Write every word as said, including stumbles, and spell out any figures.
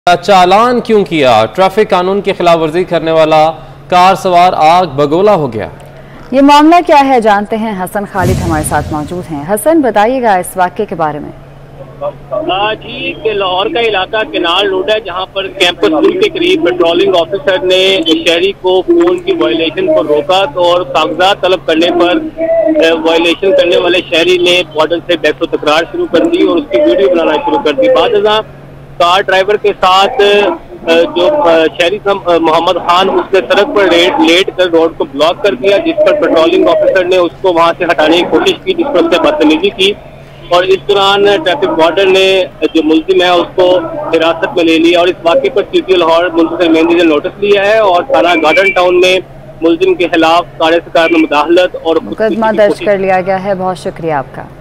चालान क्यों किया? ट्रैफिक कानून की खिलाफ वर्जी करने वाला कार सवार आग बगोला हो गया। ये मामला क्या है जानते हैं। हसन खालिद हमारे साथ मौजूद हैं। हसन, बताइएगा इस वाक़े के बारे में। जी, के लाहौर का इलाका केनाल रोड है, जहां पर कैंपस स्कूल के करीब पेट्रोलिंग ऑफिसर ने शहरी को फोन की वायलेशन को रोका तो और कागजात तलब करने पर वायलेशन करने वाले शहरी ने वार्डन से बहस तकरार शुरू कर दी और उसकी वीडियो बनाना शुरू कर दी। बाद कार ड्राइवर के साथ जो शहरी था मोहम्मद खान, उसने सड़क पर लेट कर रोड को ब्लॉक कर दिया, जिस पर पेट्रोलिंग ऑफिसर ने उसको वहां से हटाने की कोशिश की, जिस पर उसने बदतमीजी की और इस दौरान ट्रैफिक वार्डन ने जो मुल्जिम है उसको हिरासत में ले लिया और इस वाक़े पर सिटी लाहौर मुंतजिर मेहंदी ने नोटिस लिया है और थाना गार्डन टाउन में मुल्जिम के खिलाफ कार्य सरकार में मुदाखलत और मुकदमा दर्ज कर लिया गया है। बहुत शुक्रिया आपका।